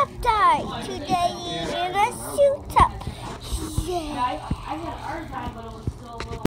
up tie. Today he's in a suit up. Yeah.